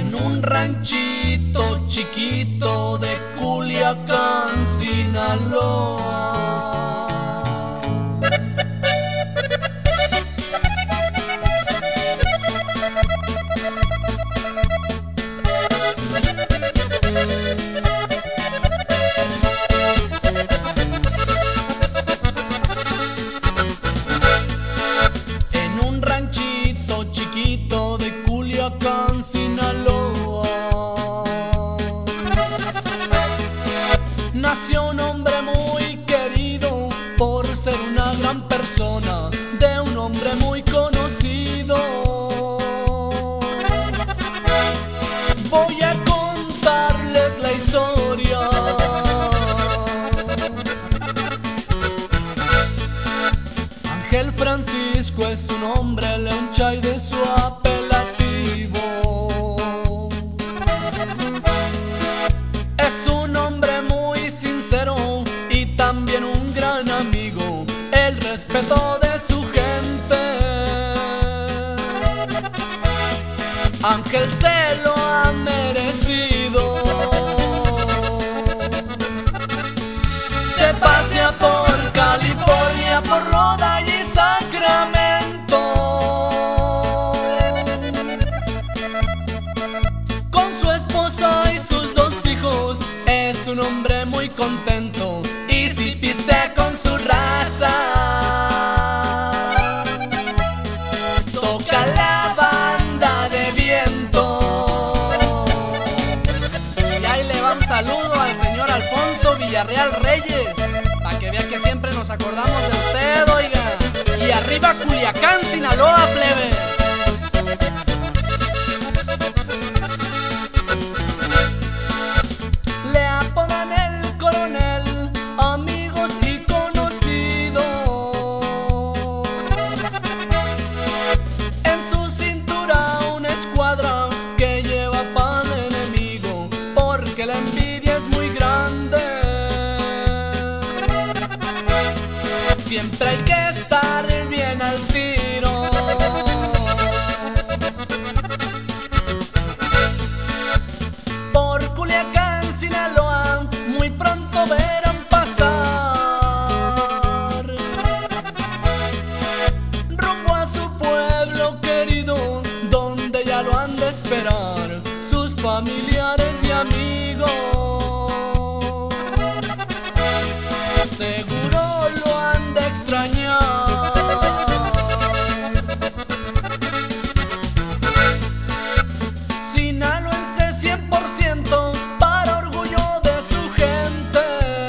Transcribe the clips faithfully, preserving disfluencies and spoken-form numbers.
En un ranchito chiquito de Culiacán, Sinaloa. En un ranchito chiquito de Culiacán, Sinaloa, nació un hombre muy querido por ser una gran persona, de un hombre muy conocido. Voy a contarles la historia. Ángel Francisco es su nombre, León Chay de su apelativo. Es un hombre muy sincero y también un gran amigo, el respeto de su gente. Ángel se lo ha merecido. Se pasea por California, por Loda y Sacramento, con su esposa y sus dos hijos. Es un hombre muy contento y si pistea con su raza, toca la banda de viento. Y ahí le va un saludo al señor Alfonso Villarreal Reyes, para que vea que siempre nos acordamos de usted, oiga. Y arriba Culiacán, Sinaloa, plebe. Le apodan el coronel, amigos y conocidos. En su cintura una escuadra que lleva pan enemigo, porque la envidia es muy grande. Siempre hay que estar bien al tiro. Por Culiacán, Sinaloa, muy pronto verán pasar, rumbo a su pueblo querido, donde ya lo han de esperar sus familiares y amigos. Seguro lo han de extrañar. Sinaloense cien por ciento, para orgullo de su gente.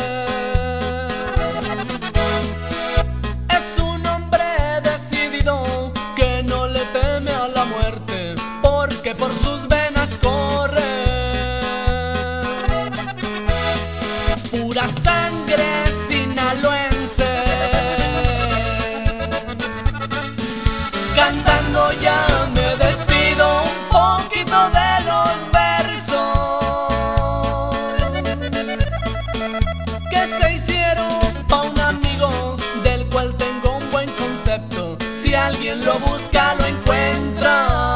Es un hombre decidido que no le teme a la muerte, porque por sus venas corre pura sangre sinaloense. Cantando ya me despido un poquito de los versos que se hicieron pa' un amigo del cual tengo un buen concepto. Si alguien lo busca lo encuentra.